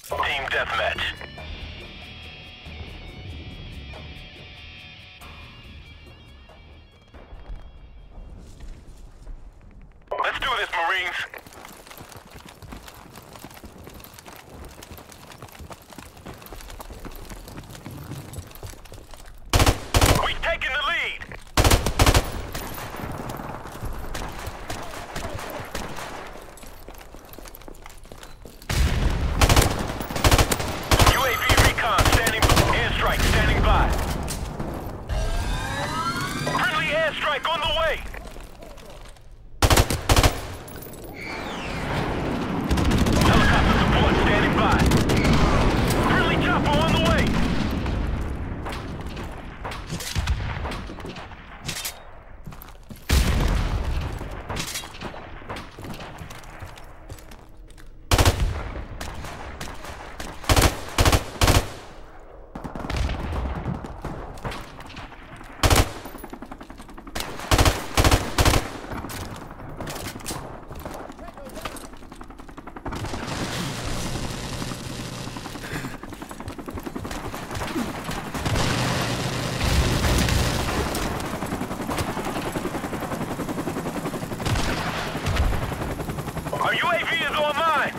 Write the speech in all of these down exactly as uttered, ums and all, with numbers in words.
Team deathmatch. Let's do this, Marines. We've taken the lead. U A V recon standing by. Airstrike standing by. Friendly airstrike on the way. Helicopter support standing by. Friendly chopper on the way. Our U A V is online!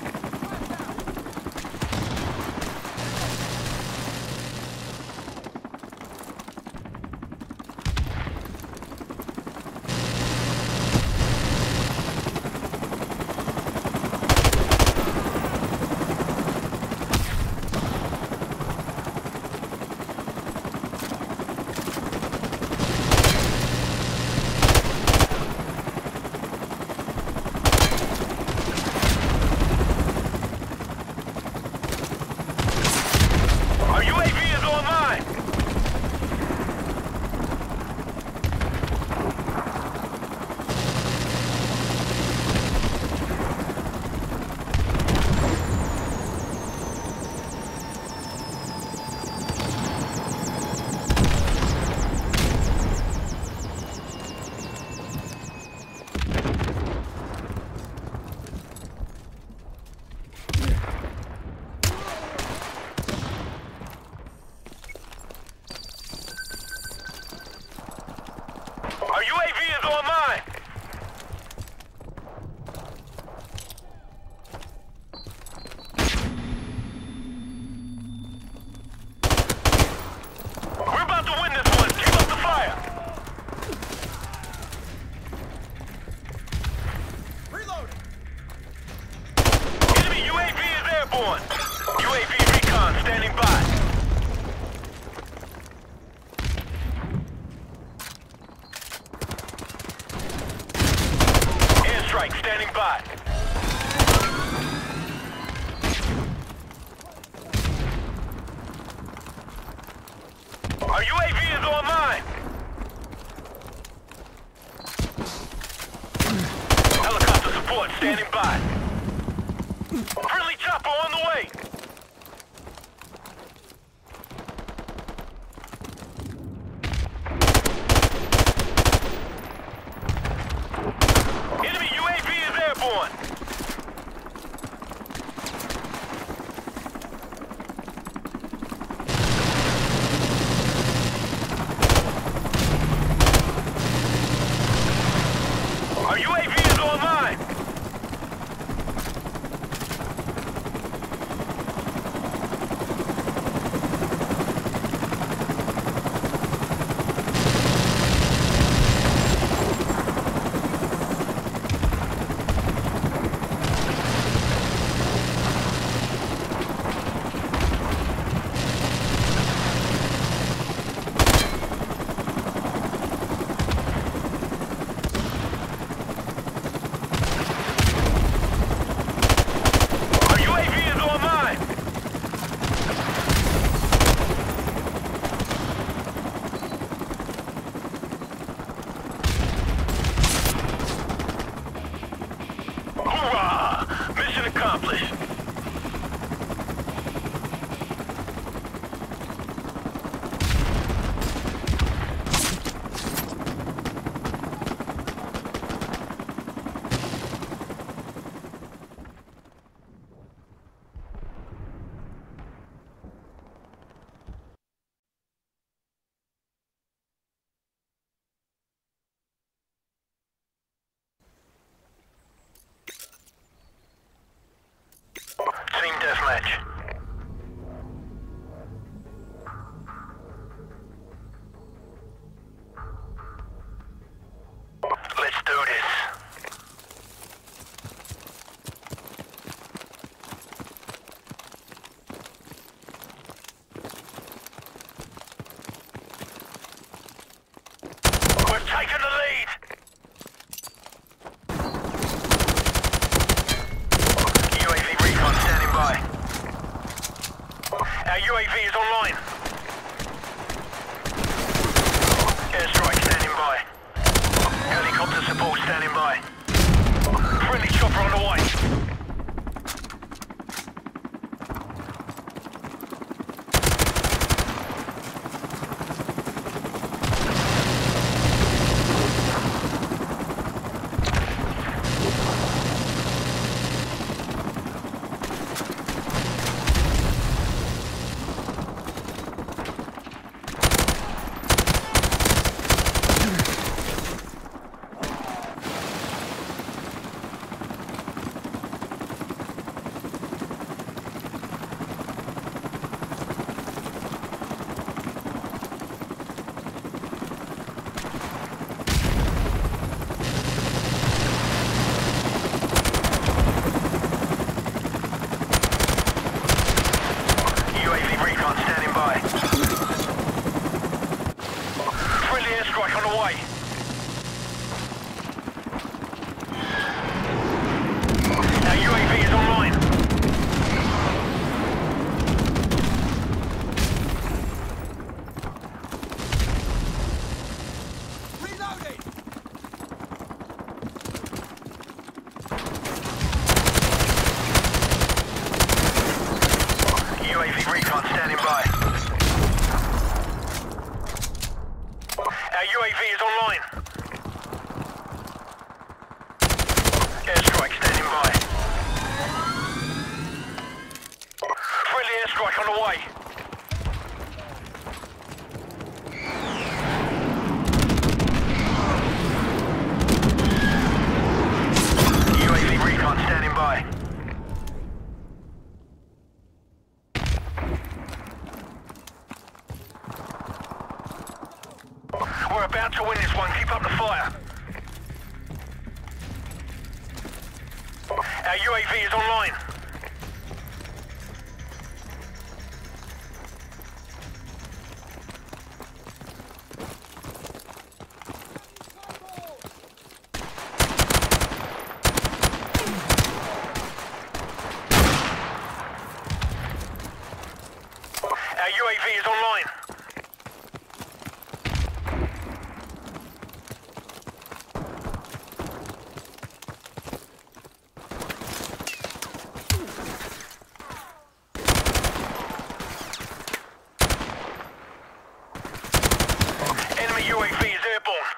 Our U A V is online! Our U A V is online! We're about to win this one! Keep up the fire! Reloading! Enemy U A V is airborne! U A V recon standing by! Airstrike standing by. Our U A V is online. Helicopter support standing by. Friendly chopper on the way. Enemy U A V is airborne. Our U A V is online. accomplished. U A V is online. Airstrike standing by. Friendly airstrike on the way. U A V recon standing by. We're about to win this one. Keep up the fire. Our U A V is online. Our U A V is online. Enemy U A V is airborne.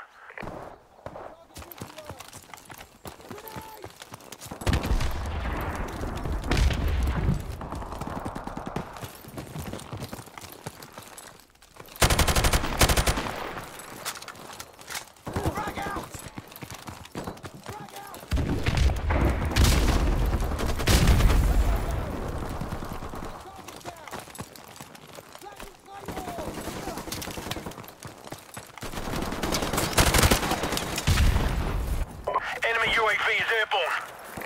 Enemy U A V is airborne.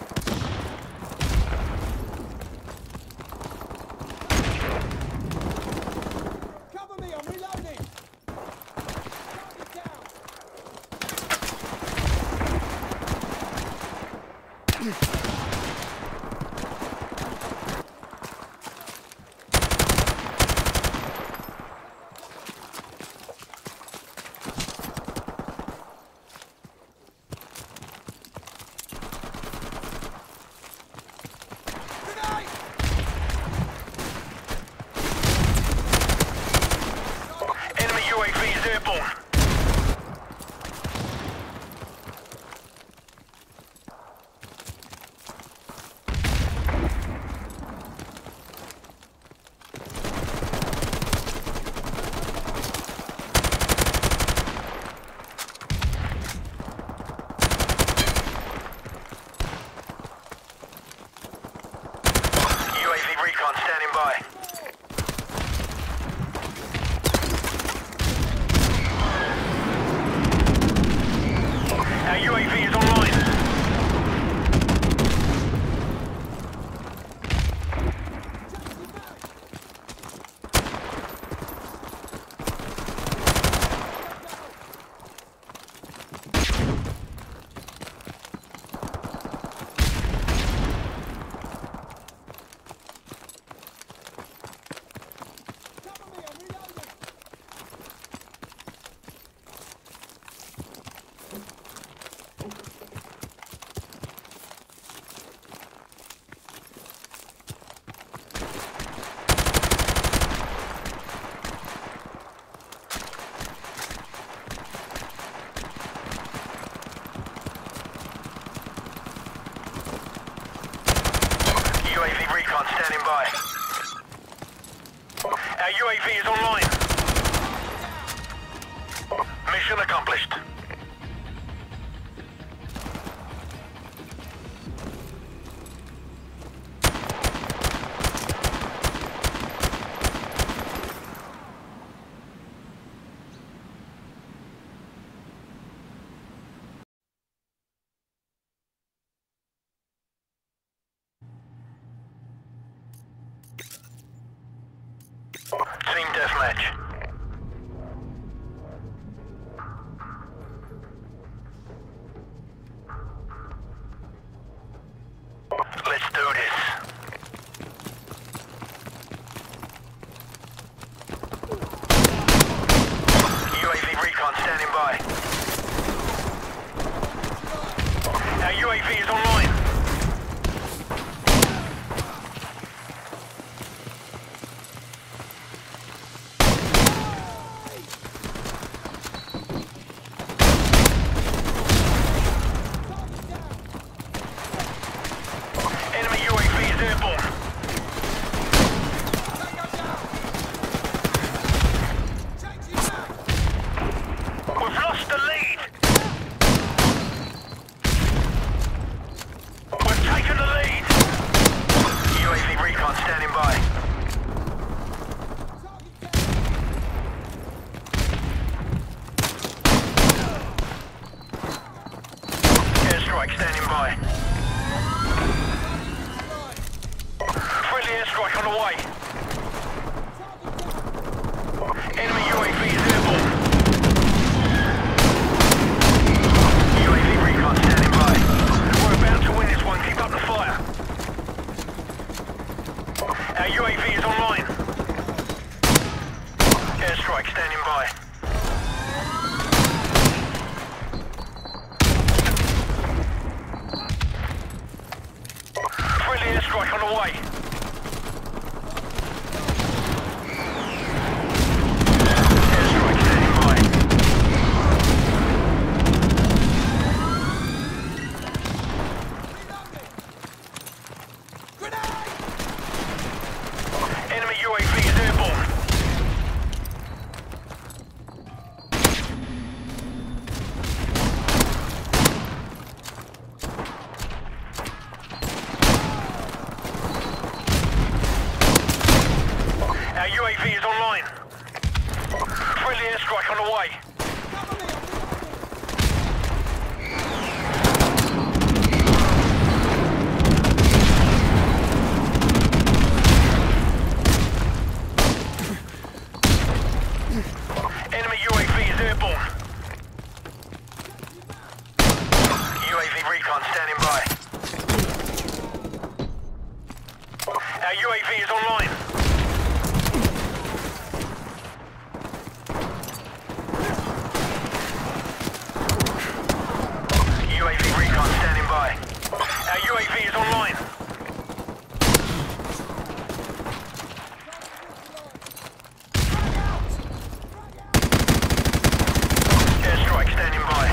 Cover me, I'm reloading! Target down! Grenade! Enemy U A V is airborne. U A V recon standing by. Our U A V is online. Cover me, I'm reloading! U A V recon standing by. Our U A V is online. Mission accomplished. Team deathmatch. Let's do this. U A V recon standing by. Our U A V is online. standing by. Friendly airstrike on the way. Enemy U A V is airborne. U A V recon standing by. We're about to win this one. Keep up the fire. Our U A V is online. Airstrike standing by. Friendly airstrike on the way. Airstrike standing by. Enemy U A V is airborne. Our U A V is online. Friendly airstrike on the way. Enemy U A V is airborne. U A V recon standing by. Our U A V is online. U A V recon standing by. Our U A V is online. Airstrike standing by.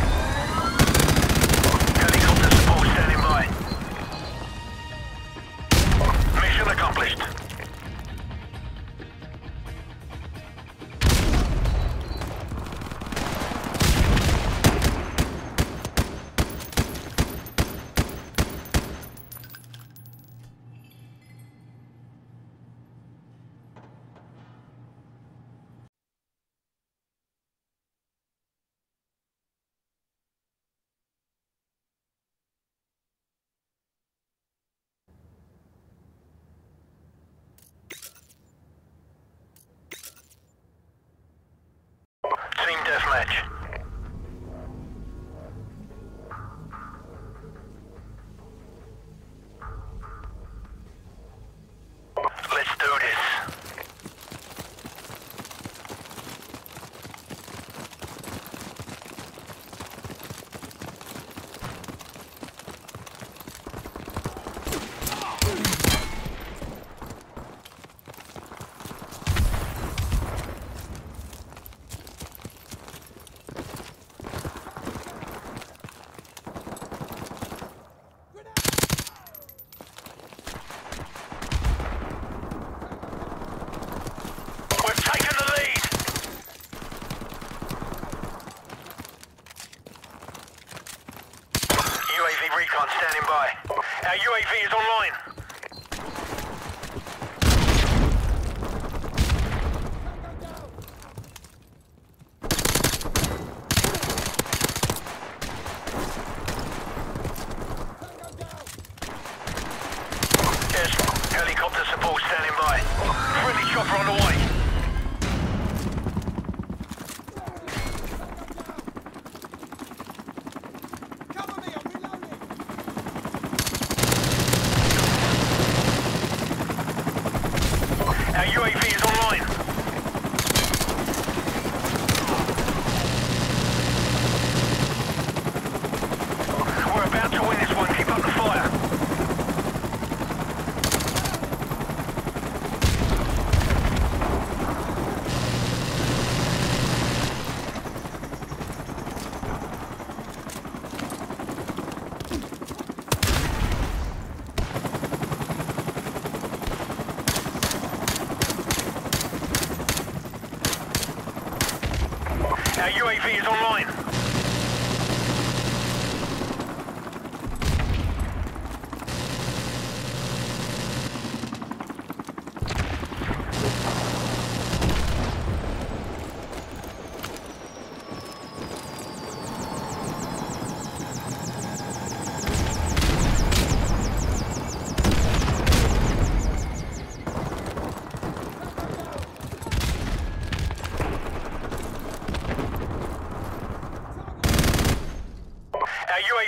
Helicopter support standing by. Mission accomplished. Team deathmatch. Let's do this. We've taken the lead. U A V recon standing by. Our U A V is online. Yes, helicopter support standing by. Friendly chopper on the way.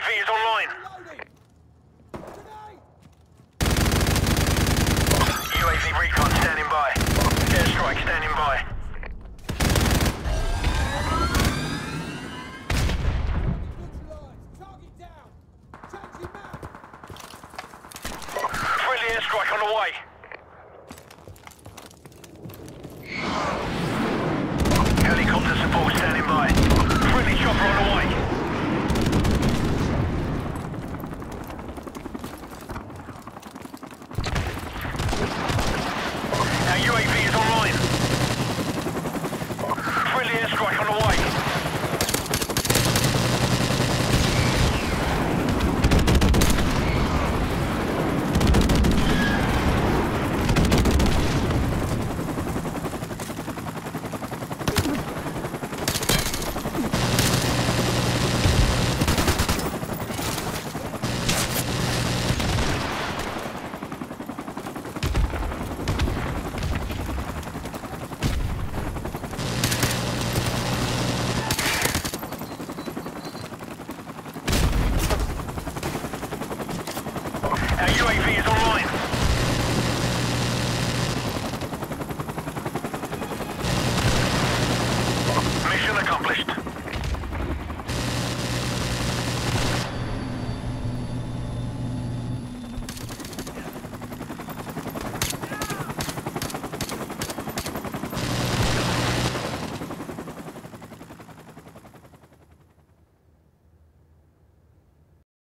V is online. Reloading. Grenade. U A V recon standing by. Airstrike standing by. Neutralized. Target down. Changing map. Friendly airstrike on the way. Helicopter support standing by. Friendly chopper on the way. Our U A V is online. Friendly airstrike on the way. Our U A V is online.